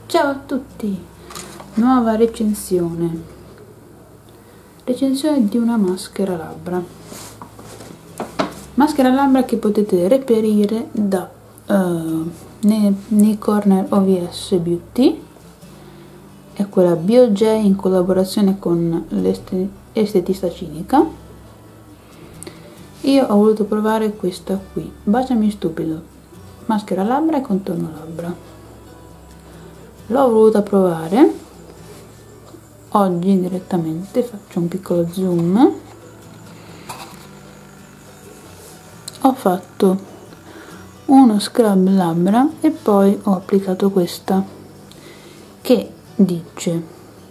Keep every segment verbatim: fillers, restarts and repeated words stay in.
Ciao a tutti! Nuova recensione. Recensione di una maschera labbra. Maschera labbra che potete reperire da uh, nei, nei corner O V S Beauty. È quella BioJ in collaborazione con l'estetista cinica. Io ho voluto provare questa qui, Baciami Stupido, maschera labbra e contorno labbra. L'ho voluta provare oggi direttamente, faccio un piccolo zoom. Ho fatto uno scrub labbra e poi ho applicato questa che dice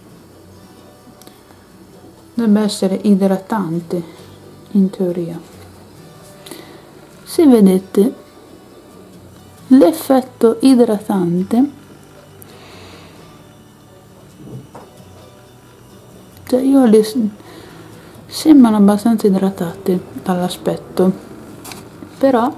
dovrebbe essere idratante in teoria. Se vedete l'effetto idratante, cioè io le sembrano abbastanza idratate dall'aspetto, però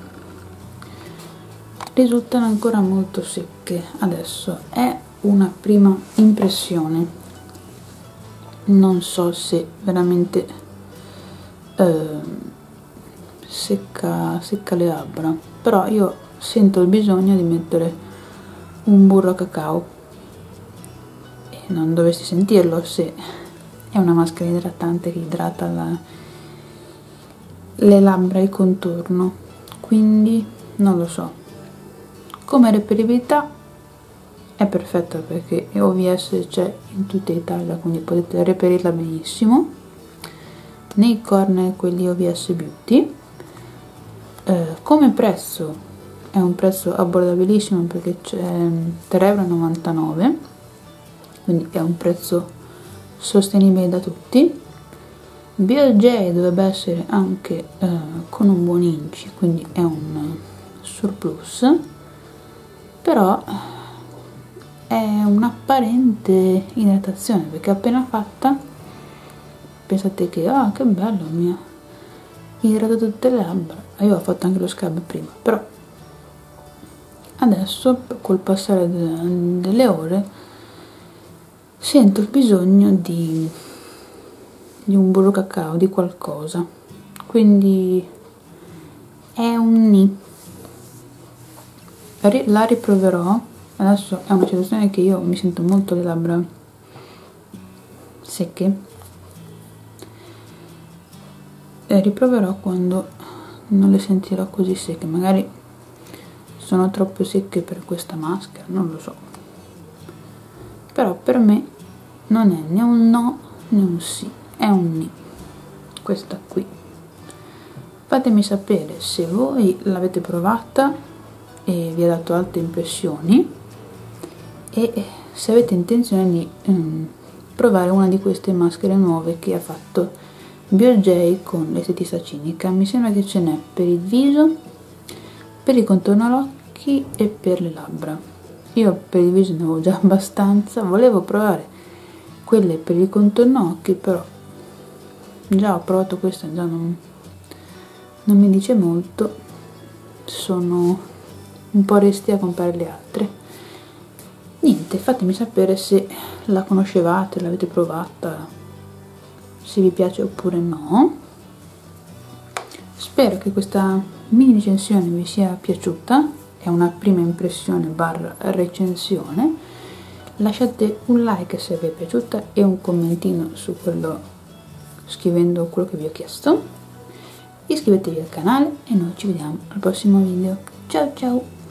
risultano ancora molto secche. Adesso è una prima impressione, non so se veramente eh, secca, secca le labbra, però io sento il bisogno di mettere un burro cacao e non dovresti sentirlo se è una maschera idratante che idrata la, le labbra e il contorno, quindi non lo so. Come reperibilità è perfetta perché O V S c'è in tutta Italia, quindi potete reperirla benissimo. Nei corner quelli O V S Beauty. Eh, come prezzo è un prezzo abbordabilissimo perché c'è tre e novantanove euro, quindi è un prezzo sostenibile da tutti. BioJ dovrebbe essere anche eh, con un buon inci, quindi è un surplus, però è un'apparente idratazione perché appena fatta pensate che ah che bello, mi ha idratato tutte le labbra. Io ho fatto anche lo scrub prima, però adesso col passare de delle ore sento il bisogno di, di un burro cacao, di qualcosa, quindi è un ni. La riproverò. Adesso è una situazione che io mi sento molto le labbra secche e riproverò quando non le sentirò così secche. Magari sono troppo secche per questa maschera, non lo so, però per me non è né un no né un sì, è un ni, questa qui. Fatemi sapere se voi l'avete provata e vi ha dato altre impressioni e se avete intenzione di um, provare una di queste maschere nuove che ha fatto BioJ con l'estetista cinica. Mi sembra che ce n'è per il viso, per il contorno all'occhi e per le labbra. Io per il viso ne avevo già abbastanza, volevo provare quelle per il contorno occhi, però già ho provato questa, già non, non mi dice molto, sono un po' restia a comprare le altre. Niente, fatemi sapere se la conoscevate, l'avete provata, se vi piace oppure no. Spero che questa mini recensione vi sia piaciuta, è una prima impressione barra recensione. Lasciate un like se vi è piaciuta e un commentino su quello, scrivendo quello che vi ho chiesto. Iscrivetevi al canale e noi ci vediamo al prossimo video. Ciao ciao!